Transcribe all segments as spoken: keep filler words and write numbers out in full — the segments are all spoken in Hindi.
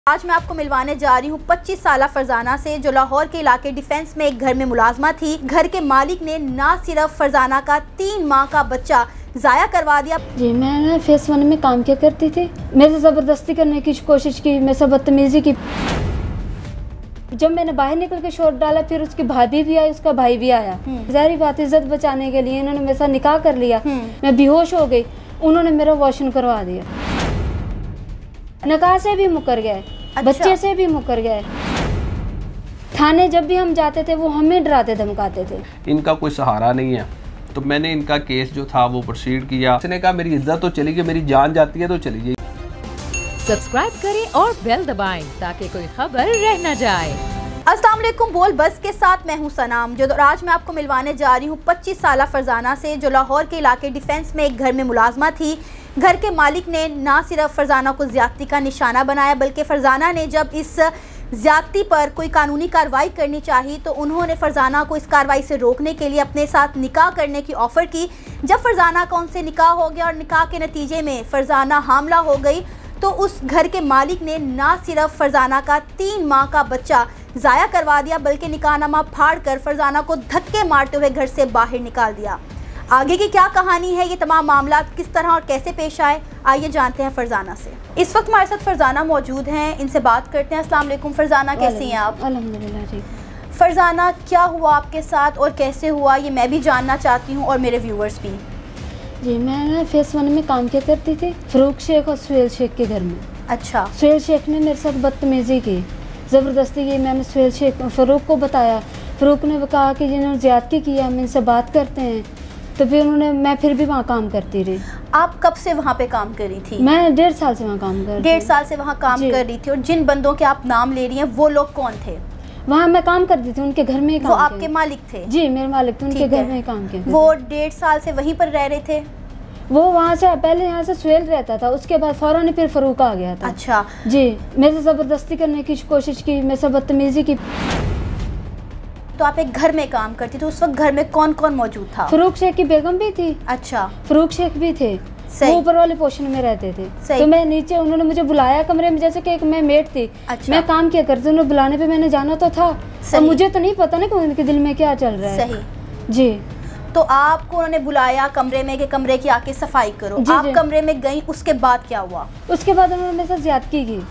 आज मैं आपको मिलवाने जा रही हूँ पच्चीस साल फरजाना से, जो लाहौर के इलाके डिफेंस में एक घर में मुलाजमा थी। घर के मालिक ने ना सिर्फ फरजाना का तीन माह का बच्चा ज़ाया करवा दिया। जी मैं फेस वन में काम किया करती थी। मेरे से ज़बरदस्ती करने की कोशिश की, मेरे से बदतमीजी की। जब मैंने बाहर निकल के शोर डाला, फिर उसकी भाभी भी आई, उसका भाई भी आया। ज़ाहिर बात, इज्जत बचाने के लिए इन्होंने मेरे साथ निकाह कर लिया। मैं बेहोश हो गई, उन्होंने मेरा वॉशरूम करवा दिया। निकाह से भी मुकर गए, अच्छा। बच्चे से भी मुकर गए। थाने जब भी हम जाते थे वो हमें डराते धमकाते थे। इनका कोई सहारा नहीं है, तो मैंने इनका केस जो था वो प्रोसीड किया। उसने कहा मेरी इज्जत तो चली गई, मेरी जान जाती है तो चली गई। सब्सक्राइब करें और बेल दबाएं ताकि कोई खबर रह न जाए। अस्सलाम वालेकुम, बोल बस के साथ मैं हूं सनाम। जो आज मैं आपको मिलवाने जा रही हूं पच्चीस साल फरजाना से, जो लाहौर के इलाके डिफेंस में एक घर में मुलाजमा थी। घर के मालिक ने ना सिर्फ फरजाना को ज़्यादती का निशाना बनाया, बल्कि फरजाना ने जब इस ज़्यादती पर कोई कानूनी कार्रवाई करनी चाहिए तो उन्होंने फरजाना को इस कार्रवाई से रोकने के लिए अपने साथ निकाह करने की ऑफ़र की। जब फरजाना का उनसे निकाह हो गया और निकाह के नतीजे में फरजाना हामला हो गई, तो उस घर के मालिक ने ना सिर्फ फरजाना का तीन माह का बच्चा ज़ाया करवा दिया, बल्कि निकाहनामा फाड़ कर फरजाना को धक्के मारते हुए घर से बाहर निकाल दिया। आगे की क्या कहानी है, ये तमाम मामला किस तरह और कैसे पेश आए, आइए जानते हैं फरजाना से। इस वक्त हमारे साथ फरजाना मौजूद हैं, इनसे बात करते हैं। अस्सलाम वालेकुम फरजाना, कैसी हैं आप? अल्हम्दुलिल्लाह जी। फरजाना, क्या हुआ आपके साथ और कैसे हुआ, ये मैं भी जानना चाहती हूँ और मेरे व्यूवर्स भी। जी मैं ना फेस वन में काम किया करती थी, फ़रूक शेख और सुहेल शेख के घर में। अच्छा। सुहेल शेख ने मेरे साथ बदतमीज़ी की, ज़बरदस्ती की। मैंने सुहेल शेख फ़रूक को बताया, फ़रूक ने कहा कि जिन्होंने ज़्यादती की है हम इनसे बात करते हैं, तो फिर उन्होंने मैं फिर भी वहाँ काम करती रही। आप कब से वहाँ पे काम कर रही थी? मैं डेढ़ साल से वहाँ काम कर डेढ़ साल से वहाँ काम कर रही थी। और जिन बंदों के आप नाम ले रही हैं वो लोग कौन थे? वहाँ मैं काम करती थी, उनके घर में ही काम। वो आपके मालिक थे? जी मेरे मालिक थे, उनके घर में ही काम किया। वो डेढ़ साल से वहीं पर रह रहे थे? वो वहाँ से पहले यहाँ से सुहेल रहता था, उसके बाद फौरन ही फिर फ़रूक आ गया था। अच्छा जी, मेरे से ज़बरदस्ती करने की कोशिश की, मेरे से बदतमीज़ी की। तो आप एक घर में काम करती थी, उस वक्त घर में कौन कौन मौजूद था? फ़रूक शेख की बेगम भी थी। अच्छा। फ़रूक शेख भी थे, वो ऊपर वाले पोर्शन में रहते थे। तो मैं नीचे, उन्होंने मुझे बुलाया कमरे में, जैसे कि मैं मेट थी। अच्छा। मैं काम किया करती, उन्होंने बुलाने पे मैंने जाना तो था, और मुझे तो नहीं पता ना कि उनके दिल में क्या चल रहा है। सही जी। तो आपको उन्होंने बुलाया कमरे में कि कमरे की आके सफाई करो। जी, आप जी। कमरे में गई, उसके बाद क्या हुआ? उसके बाद उन्होंने मेरे साथ ज़्यादती की।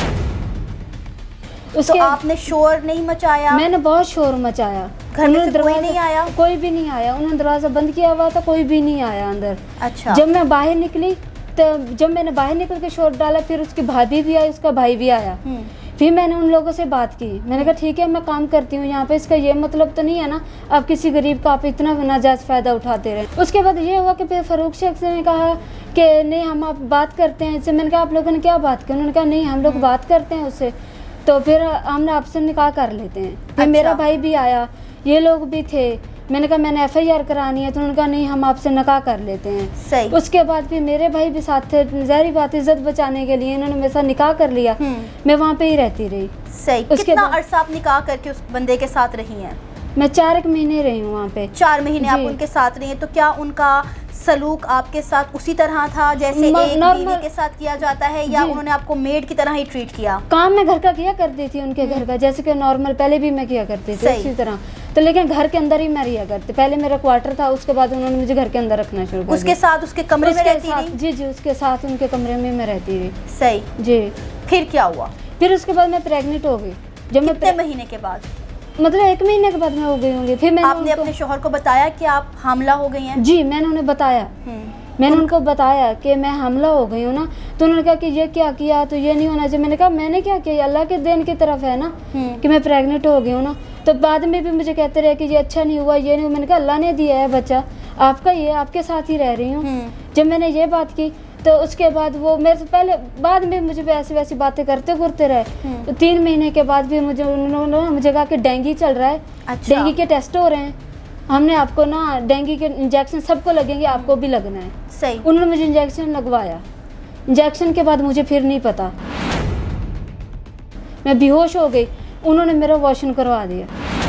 उसके तो आपने शोर नहीं मचाया? मैंने बहुत शोर मचाया। घर में से कोई नहीं आया? कोई भी नहीं आया, उन्होंने दरवाज़ा बंद किया हुआ था, कोई भी नहीं आया अंदर। अच्छा। जब मैं बाहर निकली, तो जब मैंने बाहर निकल के शोर डाला, फिर उसकी भाभी भी आई, उसका भाई भी आया। फिर मैंने उन लोगों से बात की, मैंने कहा ठीक है मैं काम करती हूँ यहाँ पे, इसका ये मतलब तो नहीं है ना आप किसी गरीब का आप इतना नाजायज़ फ़ायदा उठाते रहे। उसके बाद ये हुआ कि फिर फ़रूक शेख से ने कहा कि नहीं हम आप बात करते हैं इससे। मैंने कहा आप लोगों ने क्या बात की? उन्होंने कहा नहीं हम लोग बात करते हैं उससे, तो फिर हमने आपसे निकाह कर लेते हैं। फिर अच्छा। मेरा भाई भी आया, ये लोग भी थे। मैंने कहा मैंने एफ आई आर करानी है, तो उन्होंने कहा नहीं हम आपसे निकाह कर लेते हैं। सही। उसके बाद फिर मेरे भाई भी साथ थे, ज़ाहिर बात इज्जत बचाने के लिए इन्होंने मेरे साथ निकाह कर लिया। मैं वहाँ पे ही रहती रही। सही। कितना अरसा आप निकाह करके उस बंदे के साथ रही हैं? मैं चार एक महीने रही हूँ वहाँ पे। चार महीने आप उनके साथ रही हैं, तो क्या उनका सलूक आपके साथ उसी तरह था जैसे एक बीवी के साथ किया जाता है, या उन्होंने आपको मेड की तरह ही ट्रीट किया? काम मैं घर का किया करती थी उनके घर का, जैसे कि नॉर्मल पहले भी मैं किया करती थी इसी तरह। तो लेकिन घर के अंदर ही मैं रिया करती। पहले मेरा क्वार्टर था, उसके बाद उन्होंने मुझे घर के अंदर रखना शुरू कर दिया। उसके साथ उसके कमरे में रहती रही? जी जी, उसके साथ उनके कमरे में मैं रहती रही। सही जी। फिर क्या हुआ? फिर उसके बाद मैं प्रेग्नेंट हो गई। जब कितने महीने के बाद? मतलब एक महीने के बाद मैं हो गई होंगी। फिर मैंने आपने अपने शौहर को बताया कि आप हामला हो गई हैं? जी मैंने उन्हें बताया, मैंने उनको बताया कि मैं हमला हो गई हूँ ना, तो उन्होंने कहा कि ये क्या किया, तो ये नहीं होना चाहिए। मैंने कहा मैंने क्या किया, अल्लाह के देन की तरफ है ना कि मैं प्रेग्नेंट हो गई हूँ ना। तो बाद में भी मुझे कहते रहे कि ये अच्छा नहीं हुआ, ये नहीं हुआ। मैंने कहा अल्लाह ने दिया है बच्चा आपका, ये आपके साथ ही रह रही हूँ। जब मैंने ये बात की तो उसके बाद वो मेरे से पहले बाद में मुझे ऐसी वैसी बातें करते करते रहे। तो तीन महीने के बाद भी मुझे उन्होंने मुझे कहा कि डेंगू चल रहा है। अच्छा। डेंगू के टेस्ट हो रहे हैं, हमने आपको ना डेंगू के इंजेक्शन सबको लगेंगे, आपको भी लगना है। सही। उन्होंने मुझे इंजेक्शन लगवाया। इंजेक्शन के बाद मुझे फिर नहीं पता, मैं बेहोश हो गई, उन्होंने मेरा वॉशरूम करवा दिया।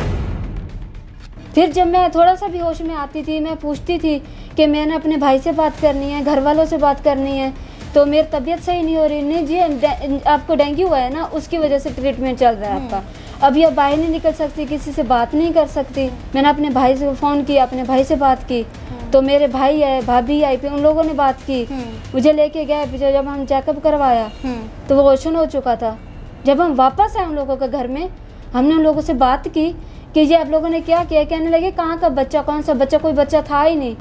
फिर जब मैं थोड़ा सा भी होश में आती थी, मैं पूछती थी कि मैंने अपने भाई से बात करनी है, घर वालों से बात करनी है, तो मेरी तबीयत सही नहीं हो रही, नहीं जी आपको डेंगू हुआ है ना, उसकी वजह से ट्रीटमेंट चल रहा है आपका। अब ये बाहर नहीं निकल सकती, किसी से बात नहीं कर सकती। मैंने अपने भाई से फ़ोन किया, अपने भाई से बात की, तो मेरे भाई है, भाभी आई, फिर उन लोगों ने बात की, मुझे लेके गए। पीछे जब हम चेकअप करवाया तो वो रोशन हो चुका था। जब हम वापस आए उन लोगों के घर में, हमने उन लोगों से बात की कि ये आप लोगों ने क्या किया। कहने लगे कहाँ का बच्चा, कौन सा बच्चा, कोई बच्चा था ही नहीं।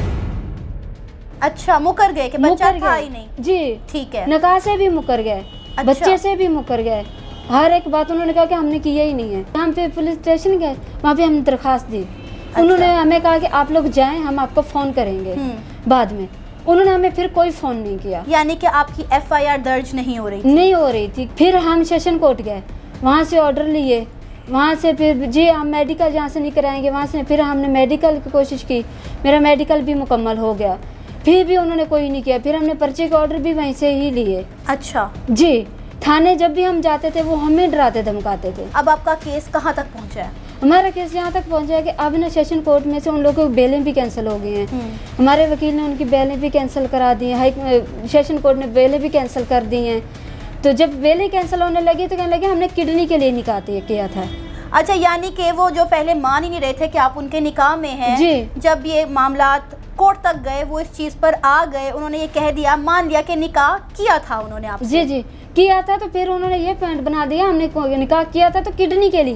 अच्छा, मुकर गए कि बच्चा था ही नहीं। जी ठीक है। निकाह से भी मुकर गए, अच्छा। बच्चे से भी मुकर गए, हर एक बात उन्होंने कहा कि हमने किया ही नहीं है। हम पे पुलिस स्टेशन गए, वहाँ पे हमने दरखास्त दी। अच्छा। उन्होंने हमें कहा कि आप लोग जाएं, हम आपको फ़ोन करेंगे बाद में। उन्होंने हमें फिर कोई फ़ोन नहीं किया। यानी कि आपकी एफ आई आर दर्ज नहीं हो रही थी? नहीं हो रही थी। फिर हम सेशन कोर्ट गए, वहाँ से ऑर्डर लिए, वहाँ से फिर जी हम मेडिकल जहाँ से नहीं कराएंगे, वहाँ से फिर हमने मेडिकल की कोशिश की, मेरा मेडिकल भी मुकम्मल हो गया, फिर भी उन्होंने कोई नहीं किया। फिर हमने पर्चे के ऑर्डर भी वहीं से ही लिए। अच्छा जी, थाने जब भी हम जाते थे वो हमें डराते धमकाते थे। अब आपका केस कहाँ तक पहुँचा है? हमारा केस यहाँ तक पहुँचा है कि अब ना सेशन कोर्ट में से उन लोगों की बेलें भी कैंसिल हो गई हैं। हमारे वकील ने उनकी बेलें भी कैंसिल करा दी हैं, हाई सेशन कोर्ट ने बेलें भी कैंसिल कर दी हैं। तो जब बेलें कैंसिल होने लगी तो कहने लगे हमने किडनी के लिए निकाह किया था। अच्छा, यानी कि वो जो पहले मान ही नहीं रहे थे कि आप उनके निकाह में हैं, जी। जब ये मामला कोर्ट तक गए, वो इस चीज़ पर आ गए, उन्होंने ये कह दिया, मान लिया कि निकाह किया था उन्होंने आपसे। जी जी किया था, तो फिर उन्होंने ये पॉइंट बना दिया हमने निकाह किया था तो किडनी के लिए।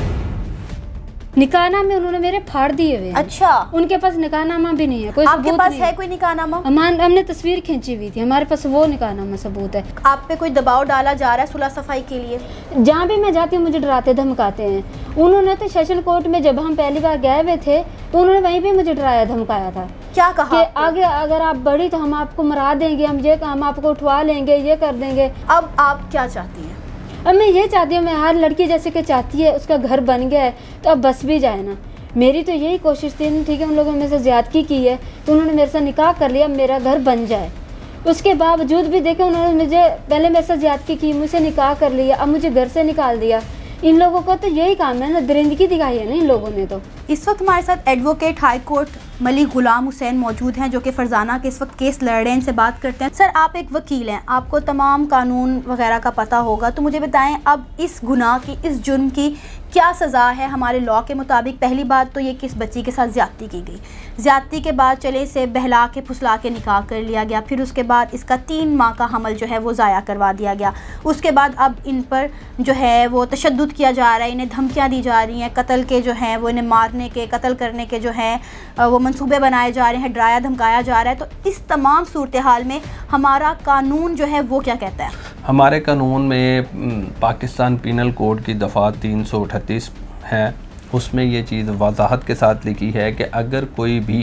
निकाहनामे उन्होंने मेरे फाड़ दिए हुए। अच्छा, उनके पास निकाहनामा भी नहीं है, कोई आपके सबूत पास नहीं है कोई निकाहनामा? हम हमने तस्वीर खींची हुई थी, हमारे पास वो निकाहनामा सबूत है। आप पे कोई दबाव डाला जा रहा है सुलह सफाई के लिए? जहाँ भी मैं जाती हूँ मुझे डराते धमकाते हैं। उन्होंने तो सेशन कोर्ट में जब हम पहली बार गए हुए थे तो उन्होंने वहीं पे मुझे डराया धमकाया था। क्या कहा? कि आगे अगर आप बढ़ी तो हम आपको मरा देंगे, हम ये हम आपको उठवा लेंगे, ये कर देंगे। अब आप क्या चाहती हैं? अब मैं ये चाहती हूँ, मैं हर लड़की जैसे कि चाहती है उसका घर बन गया है तो अब बस भी जाए ना। मेरी तो यही कोशिश थी, ठीक है उन लोगों ने मेरे से ज़्यादती की है तो उन्होंने मेरे से निकाह कर लिया, मेरा घर बन जाए। उसके बावजूद भी देखे उन्होंने मुझे पहले मेरे से ज़्यादती की, मुझसे निकाह कर लिया, अब मुझे घर से निकाल दिया। इन लोगों को तो यही काम है ना, दरिंदगी दिखाई है ना इन लोगों ने। तो इस वक्त हमारे साथ advocate high court Malik Ghulam Hussain मौजूद हैं, जो कि फरजाना के इस वक्त केस लड़ रहे हैं। इनसे बात करते हैं। सर, आप एक वकील हैं, आपको तमाम कानून वगैरह का पता होगा, तो मुझे बताएं अब इस गुनाह की, इस जुर्म की क्या सज़ा है हमारे लॉ के मुताबिक? पहली बात तो ये कि इस बच्ची के साथ ज़्यादती की गई, ज़्यादती के बाद चले इसे बहला के फुसला के निकाह कर लिया गया, फिर उसके बाद इसका तीन माह का हमल जो है वो ज़ाया करवा दिया गया। उसके बाद अब इन पर जो है वो तशद्दुद किया जा रहा है, इन्हें धमकियाँ दी जा रही हैं, कत्ल के जो हैं वो इन्हें मारने के, कत्ल करने के जो हैं वो मंसूबे बनाए जा रहे हैं, डराया धमकाया जा रहा है। तो इस तमाम सूरत हाल में हमारा कानून जो है वो क्या कहता है? हमारे कानून में पाकिस्तान पीनल कोड की दफ़ा तीन सौ अठतीस है, उसमें ये चीज़ वजाहत के साथ लिखी है कि अगर कोई भी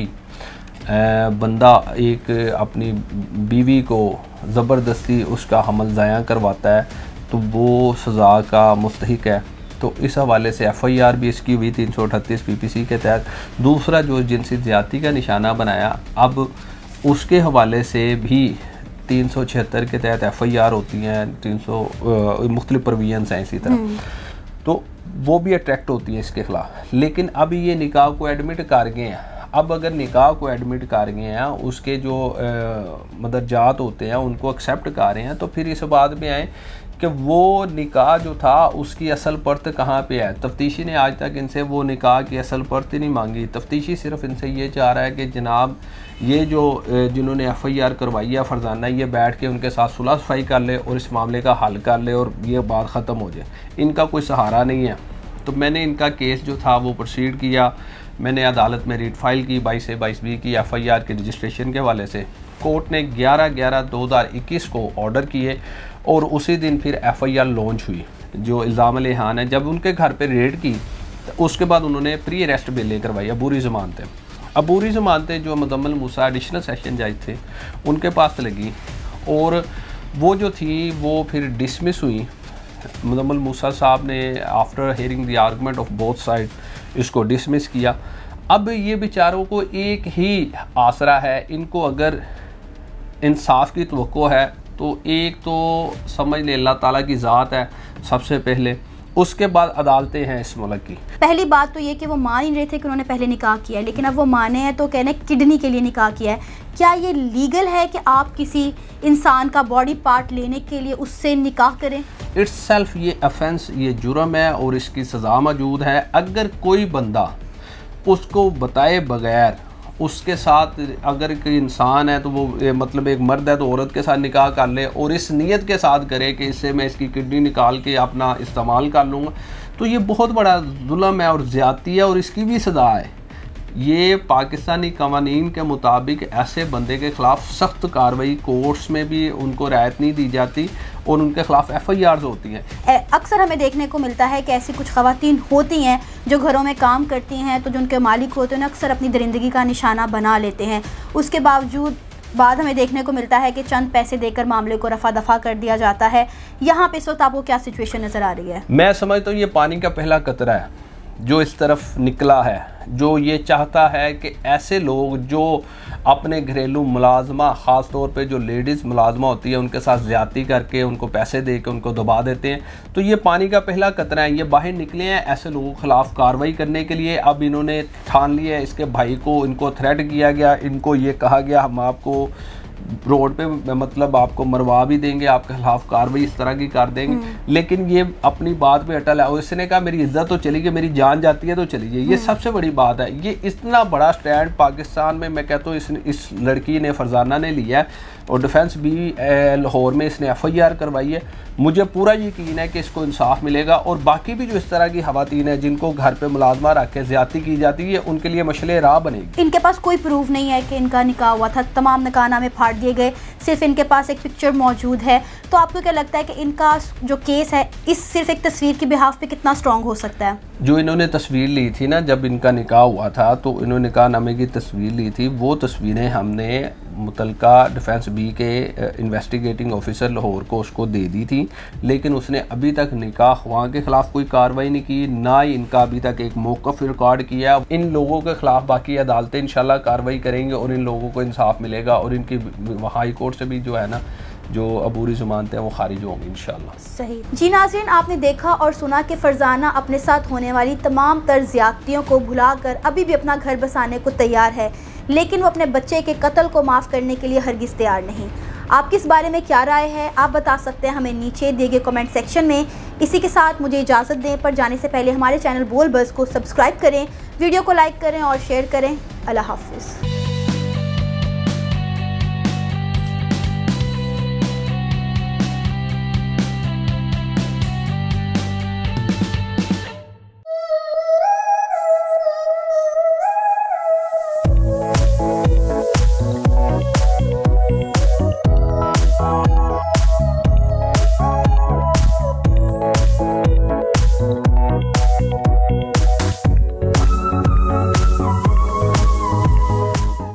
बंदा एक अपनी बीवी को ज़बरदस्ती उसका हमल ज़ाया करवाता है तो वो सज़ा का मुस्तहिक है। तो इस हवाले से एफ़ आई आर भी इसकी हुई तीन सौ अठतीस पी पी सी के तहत। दूसरा जो जिनसी ज़्यादती का निशाना बनाया, अब उसके हवाले से भी तीन सौ छिहत्तर के तहत एफ़ आई आर होती हैं, तीन सौ मुख्तलिफ प्रोविजंस हैं इसी तरह, तो वो भी अट्रैक्ट होती हैं इसके ख़िलाफ़। लेकिन अब ये निकाह को एडमिट कर गए हैं। अब अगर निकाह को एडमिट कर गए हैं, उसके जो मदरजात होते हैं उनको एक्सेप्ट कर रहे हैं, तो फिर इस बात में आए कि वो निकाह जो था उसकी असल परत कहाँ पे है। तफ्तीशी ने आज तक इनसे वो निकाह की असल परत ही नहीं मांगी। तफ्तीशी सिर्फ इनसे ये चाह रहा है कि जनाब ये जो जिन्होंने एफ़ आई आर करवाई है फरजाना, ये बैठ के उनके साथ सुलह सफाई कर ले और इस मामले का हल कर ले और ये बात ख़त्म हो जाए। इनका कोई सहारा नहीं है। तो मैंने इनका केस जो था वो प्रोसीड किया। मैंने अदालत में रीट फाइल की बाईस से बाईस बी की एफ़ आई आर के रजिस्ट्रेशन के हवाले से। कोर्ट ने ग्यारह ग्यारह दो हज़ार इक्कीस को ऑर्डर किए और उसी दिन फिर एफ़ आई आर लॉन्च हुई। जो इल्ज़ाम लेहान है, जब उनके घर पे रेड की तो उसके बाद उन्होंने प्री अरेस्ट बेलें करवाई, अबूरी ज़मानतें। अबूरी ज़मानतें जो मुज़म्मिल मूसा एडिशनल सेशन जज थे उनके पास लगी और वो जो थी वो फिर डिसमिस हुई। मुज़म्मिल मूसा साहब ने after hearing the argument of both side इसको डिसमिस किया। अब ये बेचारों को एक ही आसरा है, इनको अगर इंसाफ की तवक्को है तो एक तो समझ ले अल्लाह ताला की ज़ात है सबसे पहले, उसके बाद अदालतें हैं इस मुल्क की। पहली बात तो ये कि वो मान ही रहे थे कि उन्होंने पहले निकाह किया है, लेकिन अब वो माने हैं तो कहने किडनी के लिए निकाह किया है। क्या ये लीगल है कि आप किसी इंसान का बॉडी पार्ट लेने के लिए उससे निकाह करें? इट्स सेल्फ ये ऑफेंस, ये जुर्म है और इसकी सज़ा मौजूद है। अगर कोई बंदा उसको बताए बगैर उसके साथ, अगर कोई इंसान है तो वो मतलब एक मर्द है तो औरत के साथ निकाह कर ले और इस नीयत के साथ करे कि इससे मैं इसकी किडनी निकाल के अपना इस्तेमाल कर लूँगा, तो ये बहुत बड़ा जुल्म है और ज़्यादती है और इसकी भी सज़ा है। ये पाकिस्तानी कवानीन के मुताबिक ऐसे बंदे के ख़िलाफ़ सख्त कार्रवाई, कोर्ट्स में भी उनको रियायत नहीं दी जाती और उनके ख़िलाफ़ एफ आई आर्स होती हैं। अक्सर हमें देखने को मिलता है कि ऐसी कुछ ख़वातीन होती हैं जो घरों में काम करती हैं, तो जो उनके मालिक होते हैं अक्सर अपनी दरिंदगी का निशाना बना लेते हैं। उसके बावजूद बाद हमें देखने को मिलता है कि चंद पैसे देकर मामले को रफा दफा कर दिया जाता है। यहाँ पे इस वक्त आपको क्या सिचुएशन नज़र आ रही है? मैं समझता हूँ ये पानी का पहला कतरा है जो इस तरफ निकला है, जो ये चाहता है कि ऐसे लोग जो अपने घरेलू मुलाजमा, ख़ास तौर पे जो लेडीज़ मुलाजमा होती है उनके साथ ज़्यादती करके उनको पैसे दे के उनको दबा देते हैं, तो ये पानी का पहला कतरा है। ये बाहर निकले हैं ऐसे लोगों के ख़िलाफ़ कार्रवाई करने के लिए। अब इन्होंने ठान लिया है, इसके भाई को इनको थ्रेट किया गया, इनको ये कहा गया हम आपको रोड पे मतलब आपको मरवा भी देंगे, आपके खिलाफ कार्रवाई इस तरह की कर देंगे। लेकिन ये अपनी बात पे अटल है और इसने कहा मेरी इज्जत तो चली गई, मेरी जान जाती है तो चली गई। ये सबसे बड़ी बात है। ये इतना बड़ा स्टैंड पाकिस्तान में मैं कहता हूँ इस इस लड़की ने, फरजाना ने लिया है और डिफेंस भी लाहौर में इसने एफ आई आर करवाई है। मुझे पूरा यकीन है कि इसको इंसाफ मिलेगा और बाकी भी जो इस तरह की खवातीन है जिनको घर पे मुलाजमा रख के ज़्यादती की जाती है उनके लिए मशले राह बनेगी। इनके पास कोई प्रूफ नहीं है कि इनका निकाह हुआ था, तमाम निकाहनामे फाड़ दिए गए, सिर्फ इनके पास एक पिक्चर मौजूद है। तो आपको क्या लगता है कि इनका जो केस है इस सिर्फ एक तस्वीर की बिहाफ पे कितना स्ट्रॉन्ग हो सकता है? जो इन्होंने तस्वीर ली थी ना, जब इनका निकाह हुआ था तो इन्होंने निकाहनामे की तस्वीर ली थी, वो तस्वीरें हमने मुतलका डिफेंस बी के इन्वेस्टिगेटिंग ऑफिसर लाहौर को उसको दे दी थी, लेकिन उसने अभी तक निकाह ख्वाह के ख़िलाफ़ कोई कार्रवाई नहीं की, ना ही इनका अभी तक एक मौक़िफ़ रिकॉर्ड किया। इन लोगों के ख़िलाफ़ बाकी अदालतें इंशाल्लाह कार्रवाई करेंगे और इन लोगों को इंसाफ मिलेगा और इनकी हाई कोर्ट से भी जो है ना जो अबूरी ज़मानत हैं वो खारिज होंगी इंशाल्लाह। सही जी नाज़रीन, आपने देखा और सुना कि फरजाना अपने साथ होने वाली तमाम तर ज़्यादतियों को भुलाकर अभी भी अपना घर बसाने को तैयार है, लेकिन वो अपने बच्चे के कत्ल को माफ़ करने के लिए हरगिज़ तैयार नहीं। आपकी इस बारे में क्या राय है, आप बता सकते हैं हमें नीचे दिए गए कमेंट सेक्शन में। इसी के साथ मुझे इजाज़त दें, पर जाने से पहले हमारे चैनल बोल बज़ को सब्सक्राइब करें, वीडियो को लाइक करें और शेयर करें। अल्लाह हाफ़िज़।